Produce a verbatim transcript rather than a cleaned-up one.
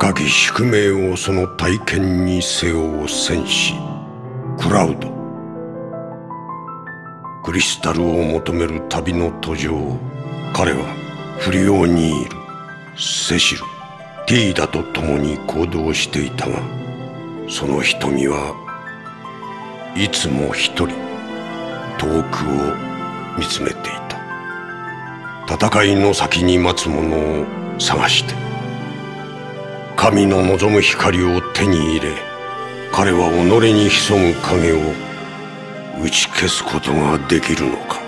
高き宿命をその体験に背負う戦士クラウド。クリスタルを求める旅の途上、彼はフリオニール、セシル、ティーダと共に行動していたが、その瞳はいつも一人遠くを見つめていた。戦いの先に待つ者を探して、神の望む光を手に入れ、彼は己に潜む影を打ち消すことができるのか。